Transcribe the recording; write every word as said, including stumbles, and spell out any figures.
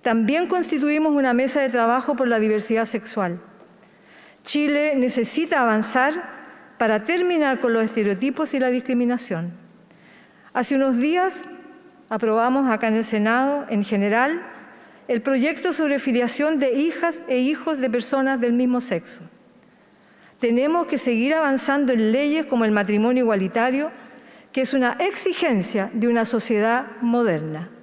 También constituimos una mesa de trabajo por la diversidad sexual. Chile necesita avanzar para terminar con los estereotipos y la discriminación. Hace unos días aprobamos acá en el Senado, en general, el proyecto sobre filiación de hijas e hijos de personas del mismo sexo. Tenemos que seguir avanzando en leyes como el matrimonio igualitario, que es una exigencia de una sociedad moderna.